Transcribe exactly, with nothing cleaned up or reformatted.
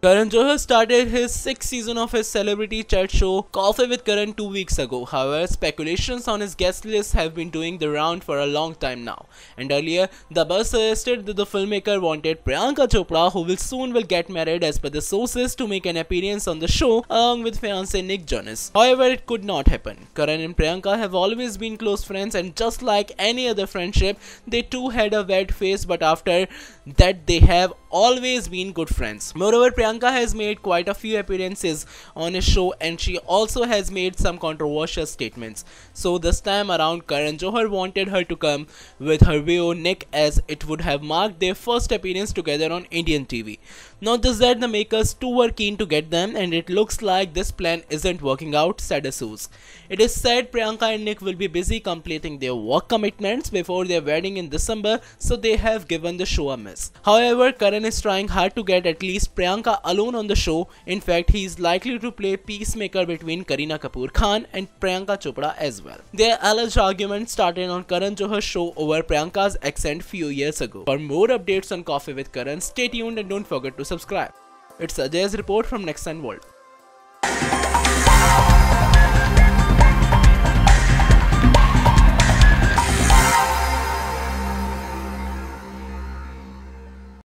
Karan Johar started his sixth season of his celebrity chat show Coffee with Karan two weeks ago. However, speculations on his guest list have been doing the round for a long time now. And earlier, the buzz suggested that the filmmaker wanted Priyanka Chopra, who will soon will get married as per the sources, to make an appearance on the show along with fiancé Nick Jonas. However, it could not happen. Karan and Priyanka have always been close friends, and just like any other friendship, they too had a weird phase, but after that they have always been good friends. Moreover, Priyanka has made quite a few appearances on his show, and she also has made some controversial statements. So this time around, Karan Johar wanted her to come with her V O Nick, as it would have marked their first appearance together on Indian T V. Not just that, the makers too were keen to get them, and it looks like this plan isn't working out, said a source. It is said Priyanka and Nick will be busy completing their work commitments before their wedding in December, so they have given the show a miss. However, Karan is trying hard to get at least Priyanka alone on the show. In fact, he is likely to play peacemaker between Kareena Kapoor Khan and Priyanka Chopra as well. Their alleged argument started on Karan Johar's show over Priyanka's accent few years ago. For more updates on Coffee with Karan, stay tuned and don't forget to subscribe. It's Ajay's report from Next World.